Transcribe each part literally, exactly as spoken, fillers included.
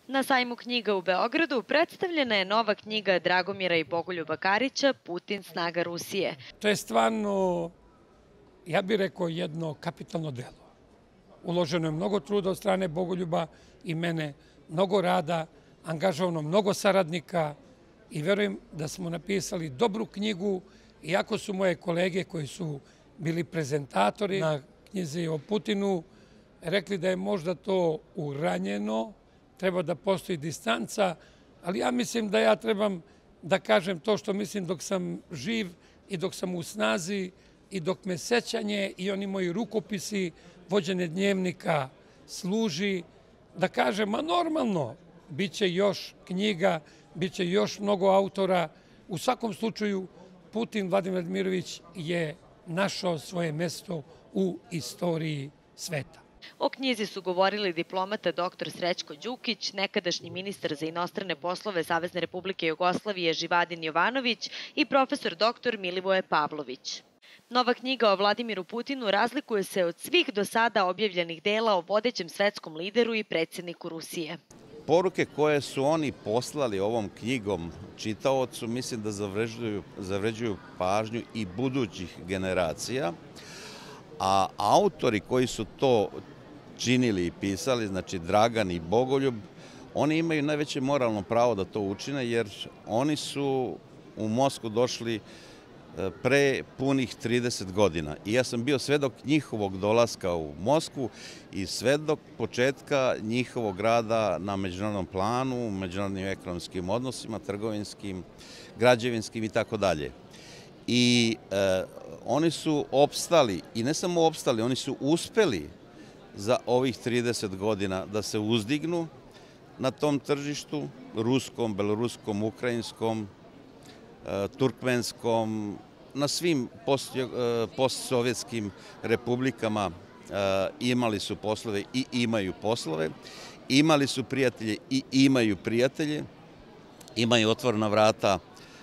Na sajmu knjiga u Beogradu predstavljena je nova knjiga Dragomira i Bogoljuba Karića „Putin, snaga Rusije“. To je stvarno, ja bih rekao, jedno kapitalno delo. Uloženo je mnogo truda od strane Bogoljuba i mene, mnogo rada, angažovano mnogo saradnika i verujem da smo napisali dobru knjigu, iako su moje kolege koji su bili prezentatori na knjizi o Putinu rekli da je možda to uranjeno, treba da postoji distanca, ali ja mislim da ja trebam da kažem to što mislim dok sam živ i dok sam u snazi i dok me sećanje i oni moji rukopisi, vođenje dnevnika služi, da kažem, a normalno, bit će još knjiga, bit će još mnogo autora. U svakom slučaju, Putin Vladimir Dmirović je našao svoje mesto u istoriji sveta. O knjizi su govorili diplomata doktor Srećko Đukić, nekadašnji ministar za inostrane poslove Savezne Republike Jugoslavije Živadin Jovanović i profesor doktor Milivoje Pavlović. Nova knjiga o Vladimiru Putinu razlikuje se od svih do sada objavljenih dela o vodećem svetskom lideru i predsjedniku Rusije. Poruke koje su oni poslali ovom knjigom čitaocu mislim da zavređuju, zavređuju pažnju i budućih generacija, a autori koji su to činili i pisali, znači Dragan i Bogoljub, oni imaju najveće moralno pravo da to učine jer oni su u Moskvu došli pre punih trideset godina. I ja sam bio svedok njihovog dolaska u Moskvu i svedok početka njihovog rada na međunarodnom planu, međunarodnim ekonomskim odnosima, trgovinskim, građevinskim i tako dalje. I e, oni su opstali, i ne samo opstali, oni su uspeli za ovih trideset godina da se uzdignu na tom tržištu, ruskom, beloruskom, ukrajinskom, turkmenskom, na svim postsovjetskim republikama imali su poslove i imaju poslove, imali su prijatelje i imaju prijatelje, imaju otvorena vrata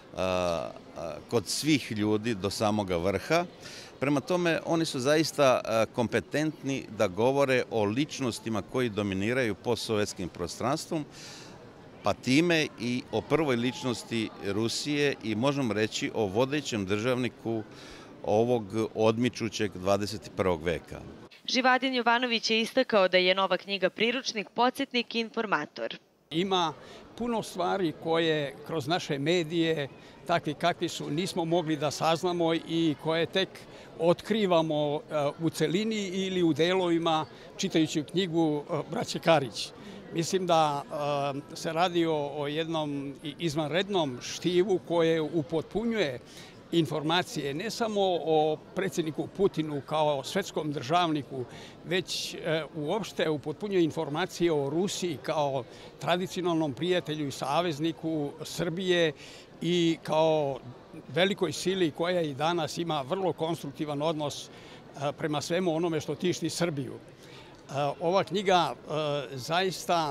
kod svih ljudi do samoga vrha. Prema tome, oni su zaista kompetentni da govore o ličnostima koji dominiraju postsovjetskim prostranstvom, pa time i o prvoj ličnosti Rusije i možemo reći o vodećem državniku ovog odmičućeg dvadeset prvog veka. Živadin Jovanović je istakao da je nova knjiga priručnik, podsjetnik i informator. Ima puno stvari koje kroz naše medije, takvi kakvi su, nismo mogli da saznamo i koje tek otkrivamo u celini ili u delovima čitajući knjigu braće Karić. Mislim da se radi o jednom izvanrednom štivu koje upotpunjuje informacije ne samo o predsjedniku Putinu kao svetskom državniku, već uopšte upotpunjuje informacije o Rusiji kao tradicionalnom prijatelju i savezniku Srbije i kao velikoj sili koja i danas ima vrlo konstruktivan odnos prema svemu onome što tišti Srbiju. Ova knjiga zaista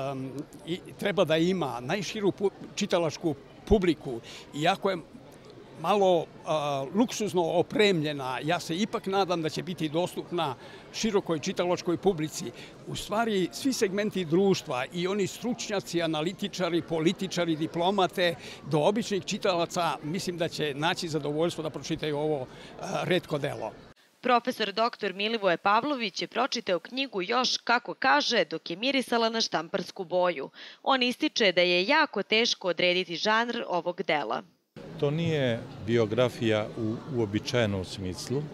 treba da ima najširu čitalačku publiku, iako je malo luksuzno opremljena, ja se ipak nadam da će biti dostupna širokoj čitalačkoj publici. U stvari, svi segmenti društva i oni stručnjaci, analitičari, političari, diplomate, do običnih čitalaca, mislim da će naći zadovoljstvo da pročitaju ovo retko delo. Profesor doktor Milivoje Pavlović je pročitao knjigu još, kako kaže, dok je mirisala na štamparsku boju. On ističe da je jako teško odrediti žanr ovog dela. To nije biografija u uobičajenom smislu.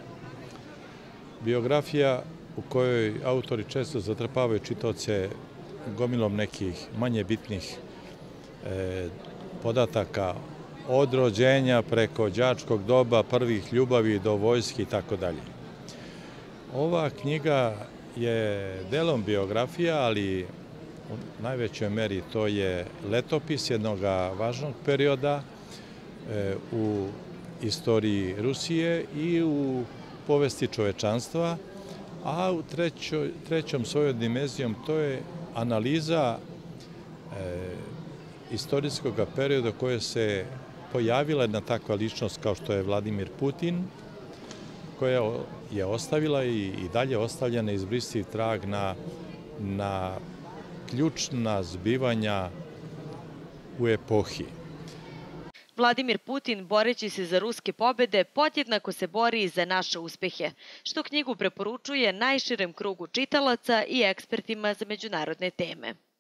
Biografija u kojoj autori često zatrpavaju čitaoce gomilom nekih manje bitnih e, podataka od rođenja preko đačkog doba, prvih ljubavi do vojske i tako dalje. Ova knjiga je delom biografija, ali u najvećoj meri to je letopis jednog važnog perioda u istoriji Rusije i u povesti čovečanstva, a u trećoj, trećom svojom dimenzijom to je analiza e, istorijskog perioda koje se pojavila jedna takva ličnost kao što je Vladimir Putin, koja je ostavila i, i dalje ostavljena izbristiv trag na, na ključna zbivanja u epohi. Vladimir Putin, boreći se za ruske pobede, podjednako se bori i za naše uspehe, što knjigu preporučuje najširem krugu čitalaca i ekspertima za međunarodne teme.